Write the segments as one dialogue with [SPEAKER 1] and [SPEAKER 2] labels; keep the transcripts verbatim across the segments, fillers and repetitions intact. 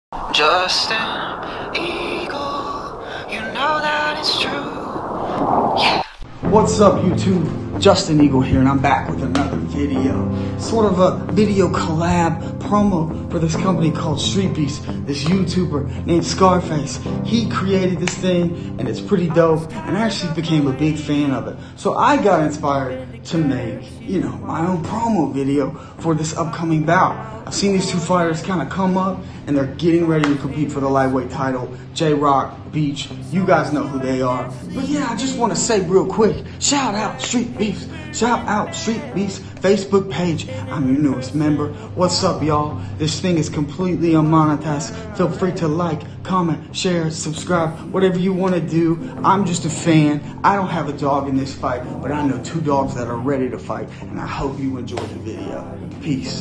[SPEAKER 1] Justin Eagle, you know that it's true. Yeah.
[SPEAKER 2] What's up, YouTube? Justin Eagle here, and I'm back with another video. Sort of a video collab promo for this company called Street Beast. This YouTuber named Scarface. He created this thing, and it's pretty dope, and I actually became a big fan of it. So I got inspired to make, you know, my own promo video for this upcoming bout. I've seen these two fighters kind of come up, and they're getting ready to compete for the lightweight title. J-Rock, Beach, you guys know who they are. But yeah, I just want to say real quick, shout out Street Beast. Shout out Street Beast Facebook page. I'm your newest member. What's up, y'all? This thing is completely unmonetized. Feel free to like, comment, share, subscribe, whatever you want to do. I'm just a fan. I don't have a dog in this fight, but I know two dogs that are ready to fight, and I hope you enjoy the video. Peace.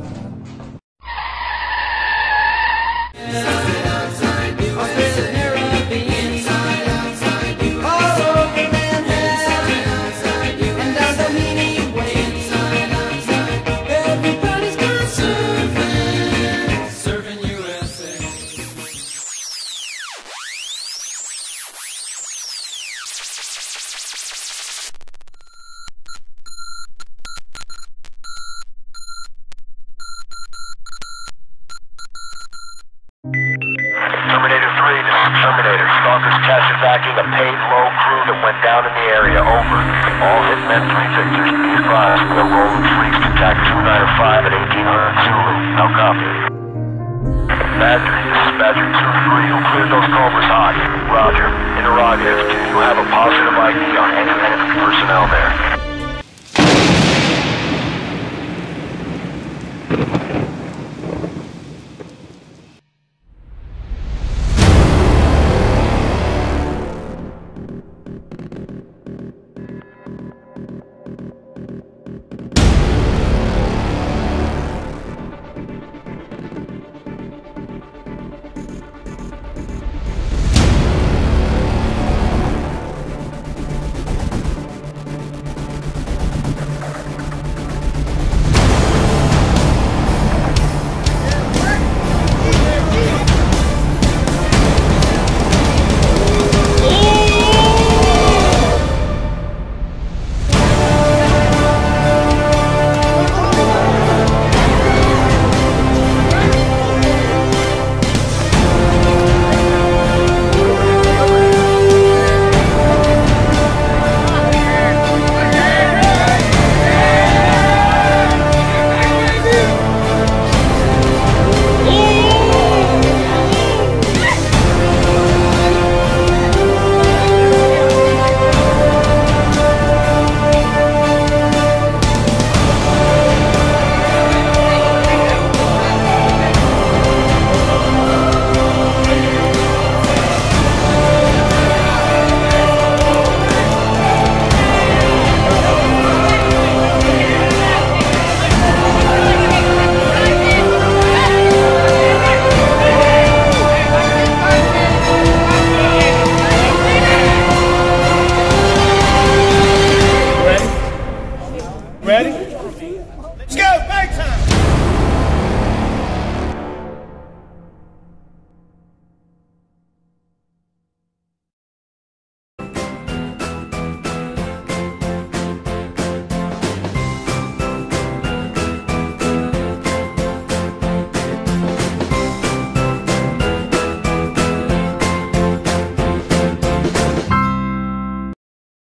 [SPEAKER 3] Terminator three, this is Terminator. Stalker's catching backing a paid low crew that went down in the area. Over. All hitmen three Victors. Be advised, we're rolling freaks to attack two ninety-five at eighteen hundred Zulu. Now copy. Badger, this is Badger two three. Who cleared those Cobras hot? Roger. Interrogative, do you have a positive I D on any enemy personnel there?